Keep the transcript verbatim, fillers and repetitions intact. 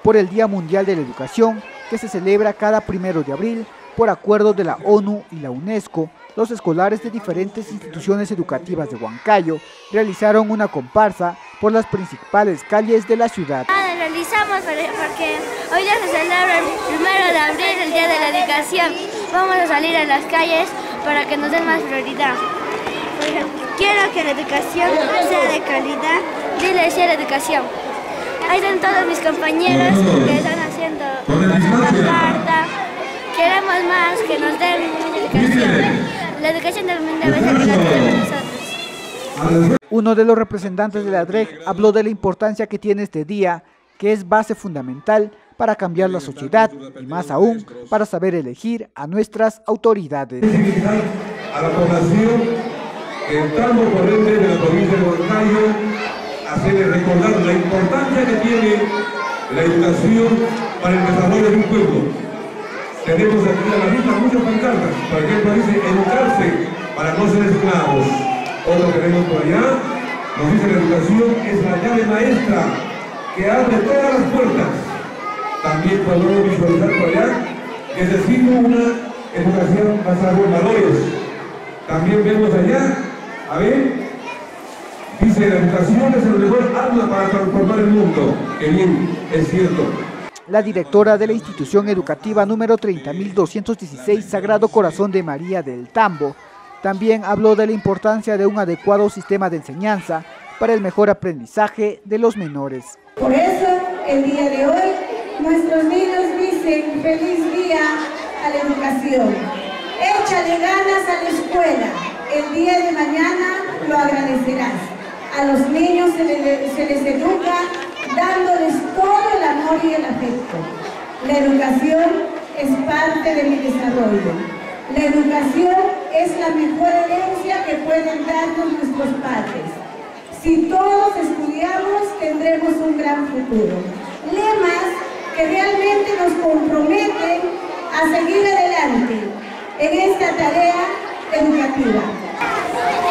por el Día Mundial de la Educación, que se celebra cada primero de abril por acuerdo de la ONU y la UNESCO. Los escolares de diferentes instituciones educativas de Huancayo realizaron una comparsa por las principales calles de la ciudad. Ah, realizamos porque hoy día se celebra el primero de abril, el Día de la Educación. Vamos a salir a las calles para que nos den más prioridad. Por ejemplo, quiero que la educación sea de calidad. Dile sí a la educación. Ahí están todos mis compañeros que están haciendo la carta. Queremos más que nos den educación. La educación también debe ser gratis para nosotros. Uno de los representantes de la D R E G habló de la importancia que tiene este día, que es base fundamental para cambiar la sociedad y más aún para saber elegir a nuestras autoridades. A la población que estamos por ende de la provincia de Huancayo, hacerle recordar la importancia que tiene la educación para el desarrollo de un pueblo. Tenemos aquí a la vista muchas pancartas, por ejemplo dice educarse para no ser esclavos. Otro tenemos por allá, nos dice la educación es la llave maestra que abre todas las puertas. También podemos visualizar por allá, necesito una educación basada en valores. También vemos allá, a ver, dice la educación es el mejor arma para transformar el mundo. Que bien, es cierto. La directora de la institución educativa número treinta mil doscientos dieciséis Sagrado Corazón de María del Tambo también habló de la importancia de un adecuado sistema de enseñanza para el mejor aprendizaje de los menores. Por eso, el día de hoy, nuestros niños dicen feliz día a la educación. Échale ganas a la escuela, el día de mañana lo agradecerás. A los niños se les, se les educa dándoles todo el amor y el afecto. La educación es parte de mi desarrollo. La educación es la mejor herencia que pueden darnos nuestros padres. Si todos estudiamos, tendremos un gran futuro. Lemas que realmente nos comprometen a seguir adelante en esta tarea educativa.